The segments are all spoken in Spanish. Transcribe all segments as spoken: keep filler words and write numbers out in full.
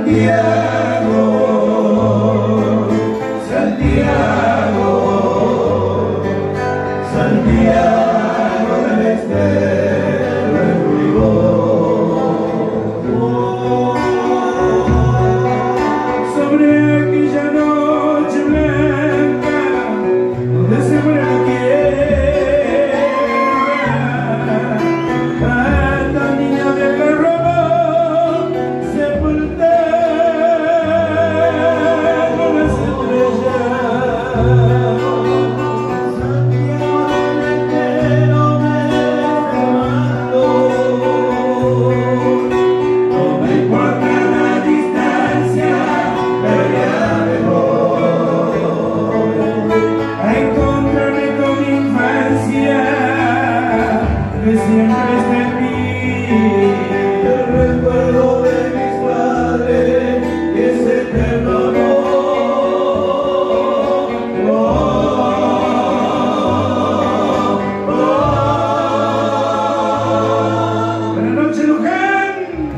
Santiago, Santiago, Santiago del Estero en Ribó. Sobre aquella noche blanca donde se muere la tierra, esta niña de la robó sepultando las estrellas. Que siempre esté en mí el recuerdo de mis padres y ese eterno amor. Oh, oh, oh. Buenas noches, Luján.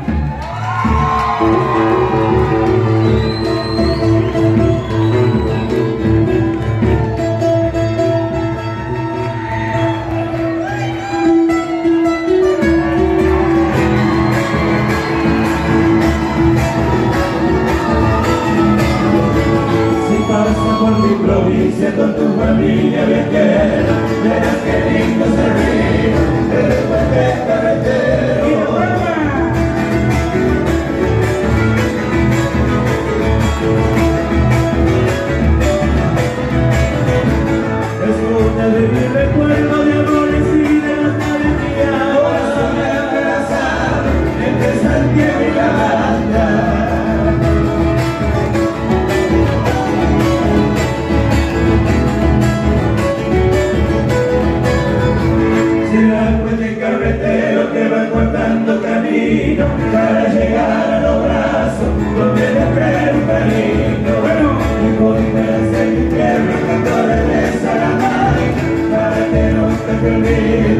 Por mi provincia con tu familia viajera, verás que lindo es el río, el puente carretero. Escucha de mi recuerdo de amores y de nostalgia, corazón entrelazado entre Santiago y la banda. Carretero que va cortando camino para llegar a los brazos donde te espera un cariño. Bueno, y voy a hacer mi tierra cuando regresa la madre para que no te olvides.